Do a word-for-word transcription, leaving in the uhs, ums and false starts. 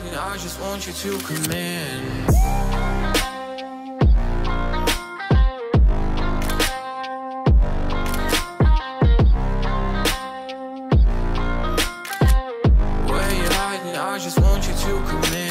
hiding, I just want you to come in. Where you hiding, I just want you to come in.